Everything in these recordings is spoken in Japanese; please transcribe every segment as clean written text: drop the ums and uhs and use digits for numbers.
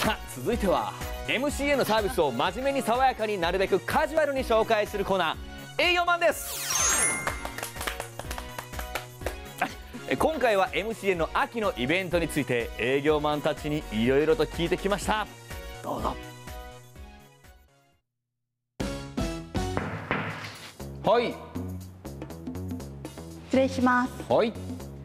さあ続いては MCN のサービスを真面目に爽やかになるべくカジュアルに紹介するコーナー、営業マンです。今回は MCN の秋のイベントについて営業マンたちにいろいろと聞いてきました。どうぞ。はい、 失礼します。 はい、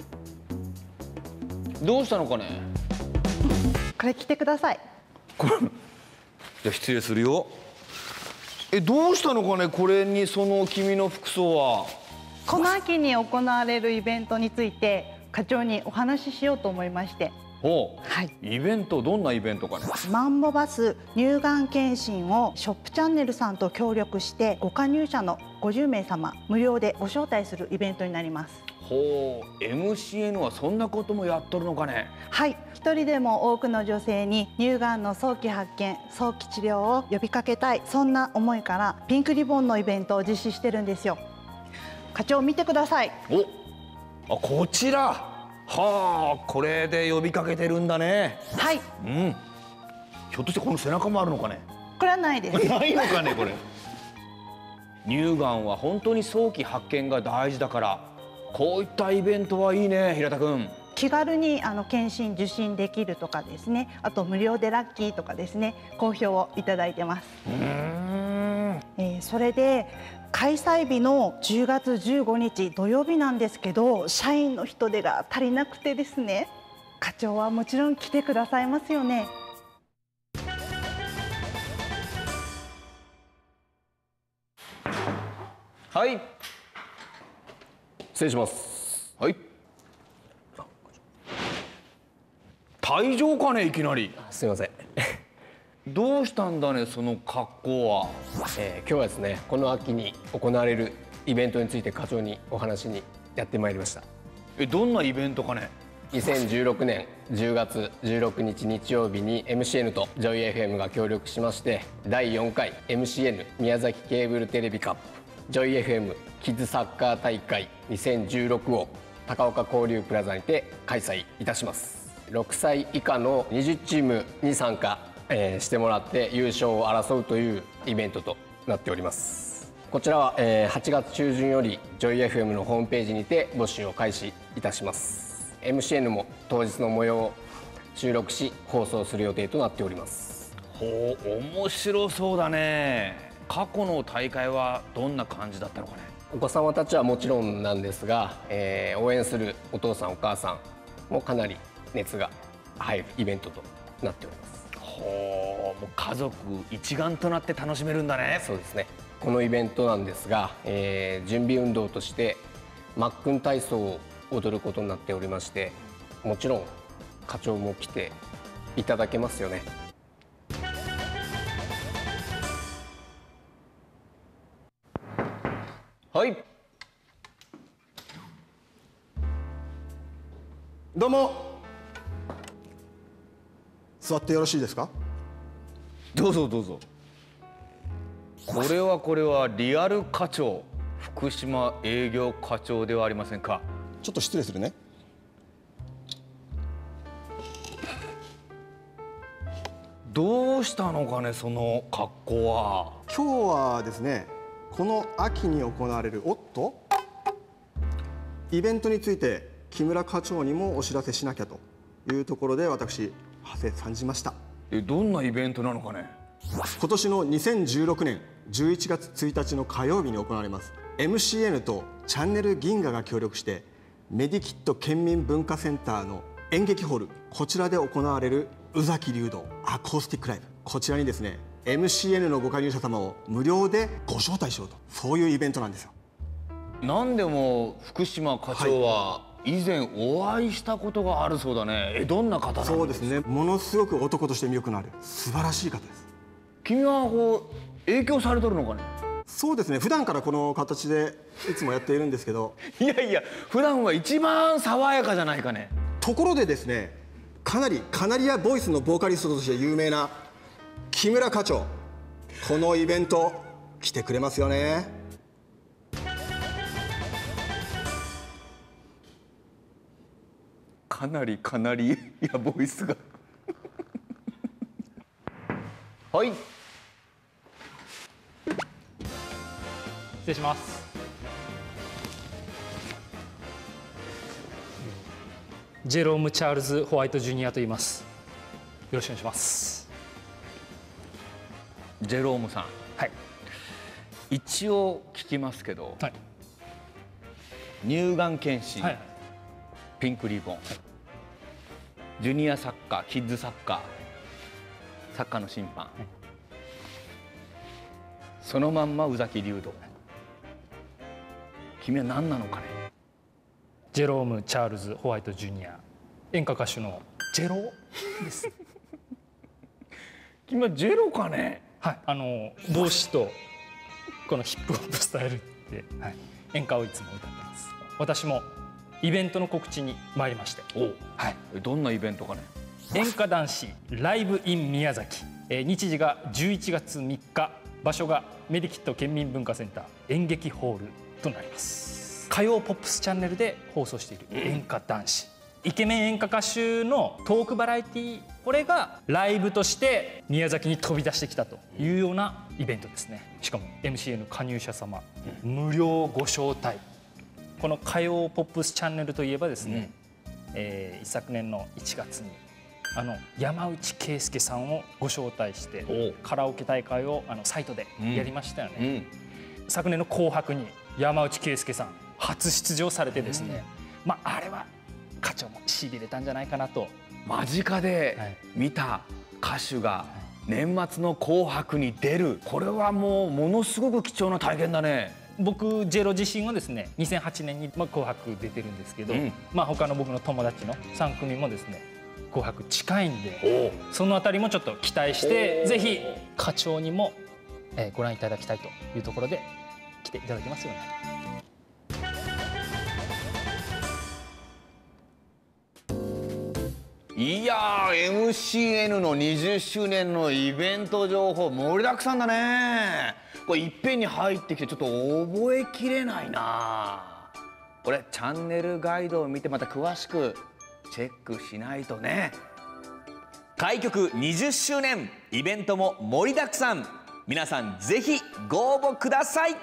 どうしたのかね。 これ着てください。 これ、じゃあ失礼するよ。どうしたのかね、これにその君の服装は。 この秋に行われるイベントについて課長にお話ししようと思いまして。はい、 イベント、どんなイベントかね。 マンモバス乳がん検診をショップチャンネルさんと協力してご加入者の50名様無料でご招待するイベントになります。 ほう、MCN はそんなこともやっとるのかね。 はい、一人でも多くの女性に乳がんの早期発見、早期治療を呼びかけたい、そんな思いからピンクリボンのイベントを実施してるんですよ。課長見てください。 こちら。はあ、これで呼びかけてるんだね。 はい。 ひょっとしてこの背中もあるのかね。 これはないです。 ないのかね、これ。乳がんは本当に早期発見が大事だから、こういったイベントはいいね、平田君。 気軽に検診受診できるとかですね、あと無料でラッキーとかですね、好評をいただいてます。それで開催日の10月15日土曜日なんですけど、社員の人手が足りなくてですね、課長はもちろん来てくださいますよね。 はい、失礼します。はい、退場かね、いきなり。 すみません。 どうしたんだね、その格好は。 今日はですね、この秋に行われるイベントについて課長にお話にやってまいりました。 どんなイベントかね。 2016年10月16日日曜日に MCN と JOYFM が協力しまして第4回 MCN 宮崎ケーブルテレビカップ JOYFM キッズサッカー大会2016を高岡交流プラザにて開催いたします。6歳以下の20チームに参加してもらって優勝を争うというイベントとなっております。こちらは8月中旬より JOYFM のホームページにて募集を開始いたします。MCN も当日の模様を収録し放送する予定となっております。 ほう、面白そうだね。過去の大会はどんな感じだったのかね。 お子様たちはもちろんなんですが、応援するお父さんお母さんもかなり熱が入るイベントとなっております。 ほう、もう家族一丸となって楽しめるんだね。 そうですね。このイベントなんですが、準備運動としてマックン体操を踊ることになっておりまして、もちろん課長も来ていただけますよね。 はい、 どうも。座ってよろしいですか。 どうぞどうぞ。これはリアル課長、福島営業課長ではありませんか。 ちょっと失礼するね。 どうしたのかね、その格好は。 今日はですね、この秋に行われるイベントについて木村課長にもお知らせしなきゃというところで私馳せ参じました。 どんなイベントなのかね。 今年の2016年11月1日の火曜日に行われます MCN とチャンネル銀河が協力してメディキット県民文化センターの演劇ホール、こちらで行われる宇崎竜童アコースティックライブ、こちらにですね MCN のご加入者様を無料でご招待しようと、そういうイベントなんですよ。 なんでも福島課長は以前お会いしたことがあるそうだね。どんな方なんですか。 そうですね、ものすごく男として魅力のある素晴らしい方です。 君は影響されとるのかね。 そうですね、普段からこの形でいつもやっているんですけど。 いやいや、普段は一番爽やかじゃないかね。 ところでですね、かなりカナリアボイスのボーカリストとして有名な木村課長、このイベント来てくれますよね。 かなりいやボイスがはい。 失礼します。ジェローム・チャールズ・ホワイト・ジュニアと言います。よろしくお願いします。 ジェロームさん、 はい。 一応聞きますけど、 はい。 乳がん検診、 はい。 ピンクリボン、ジュニアサッカー、キッズサッカー、サッカーの審判、そのまんま宇崎竜童。君は何なのかね。 ジェローム・チャールズ・ホワイト・ジュニア、演歌歌手のジェロです。 君はジェロかね。 はい。帽子とこのヒップホップスタイルで、はい、演歌をいつも歌ってます。私もイベントの告知に参りまして。はい。 どんなイベントかね。 演歌男子ライブイン宮崎、日時が11月3日、場所がメディキット県民文化センター演劇ホールとなります。歌謡ポップスチャンネルで放送している演歌男子、イケメン演歌歌手のトークバラエティー、これがライブとして宮崎に飛び出してきたというようなイベントですね。しかも MCN 加入者様無料ご招待。この歌謡ポップスチャンネルといえばですね、一昨年の1月に山内圭介さんをご招待してカラオケ大会をサイトでやりましたよね。昨年の紅白に山内圭介さん初出場されてですね、あれは課長もしびれたんじゃないかなと。 間近で見た歌手が年末の紅白に出る、これはもうものすごく貴重な体験だね。 僕ジェロ自身はですね2008年に紅白出てるんですけど、他の僕の友達の3組もですね紅白近いんで、そのあたりもちょっと期待して、ぜひ課長にもご覧いただきたいというところで来ていただけますよね。 いやー、 MCN の20周年のイベント情報盛りだくさんだね。これいっぺんに入ってきてちょっと覚えきれないな。これチャンネルガイドを見てまた詳しくチェックしないとね。開局20周年イベントも盛りだくさん。皆さんぜひご応募ください。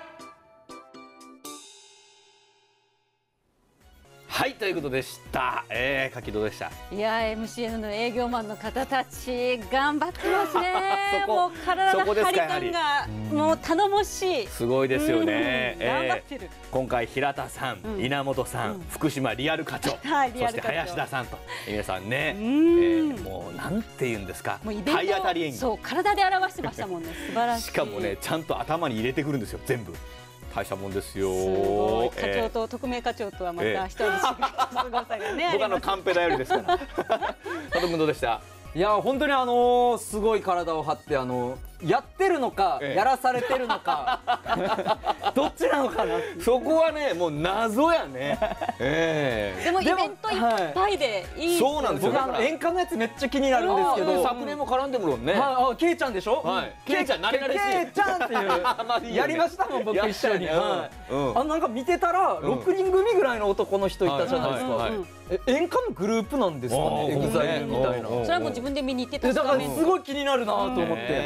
はい、ということでした。カキどうでした？ いやー、MCN の営業マンの方たち頑張ってますね。もう体の張り感がもう頼もしい。 すごいですよね。 頑張ってる。 今回平田さん、稲本さん、福島リアル課長、そして林田さんと皆さんね、もうなんて言うんですか、体当たり演技。 そう体で表してましたもんね。素晴らしい。 しかもね、ちゃんと頭に入れてくるんですよ、全部。大したもんですよ。 すごい。課長と特命課長とはまた一人違うすごさがね。 僕カンペ頼りですから。佐藤君どうでした？ いや本当にすごい体を張ってやってるのか、やらされてるのかどっちなのかな。 そこはねもう謎やね。 でもイベントいっぱいでいい。 そうなんですよ。 僕演歌のやつめっちゃ気になるんですけど、 昨年も絡んでもらうね。 ケイちゃんでしょ。 ケイちゃん慣れ慣れしい。 ケイちゃんっていうやりましたもん僕一緒に。なんか見てたら6人組ぐらいの男の人いたじゃないですか。演歌のグループなんですかね、EXILEみたいな。 それはもう自分で見に行ってた。 だからすごい気になるなと思って。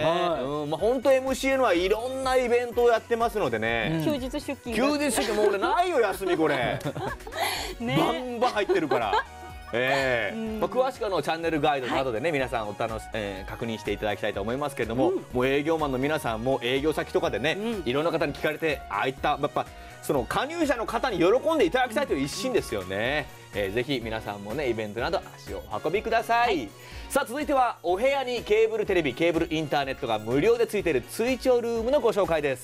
本当 MCN はいろんなイベントをやってますのでね。 休日出勤。 休日出勤もう俺ないよ休みこれ。バンバン入ってるから。詳しくチャンネルガイドなどでね、皆さん確認していただきたいと思いますけれども、もう営業マンの皆さんも営業先とかでね、いろんな方に聞かれて、ああいったやっぱその加入者の方に喜んでいただきたいという一心ですよね。ぜひ皆さんもねイベントなど足をお運びください。さあ続いてはお部屋にケーブルテレビ、ケーブルインターネットが無料でついている追徴ルームのご紹介です。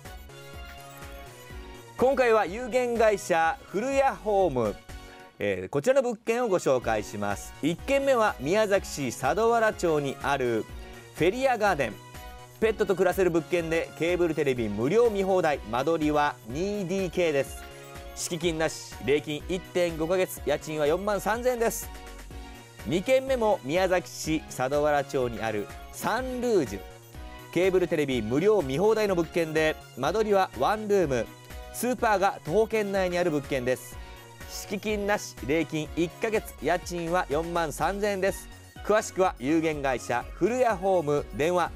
今回は有限会社古谷ホーム、こちらの物件をご紹介します。1軒目は宮崎市佐土原町にあるフェリアガーデン。ペットと暮らせる物件でケーブルテレビ無料見放題、間取りは 2DK です。敷金なし、礼金 1.5 ヶ月、家賃は43,000円です。2軒目も宮崎市佐土原町にあるサンルージュ。ケーブルテレビ無料見放題の物件で間取りはワンルーム、スーパーが徒歩圏内にある物件です。敷金なし、礼金1ヶ月、家賃は43,000円です。 詳しくは有限会社古谷ホーム電話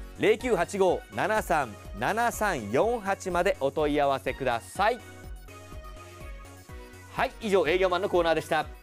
0985-737348までお問い合わせください。はい、以上営業マンのコーナーでした。